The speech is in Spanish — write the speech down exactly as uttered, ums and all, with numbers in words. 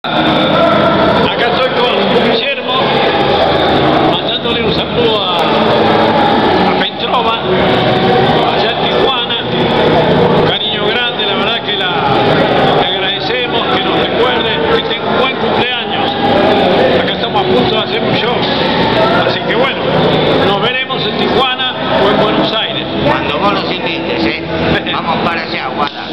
Acá estoy con Guillermo, mandándole un saludo a, a Petrova, allá en Tijuana. Un cariño grande, la verdad que la, le agradecemos, que nos recuerde, que tenga un buen cumpleaños. Acá estamos a punto de hacer un show. Así que bueno, nos veremos en Tijuana o en Buenos Aires. Cuando vos nos invites, ¿eh? Vamos para allá, Guada.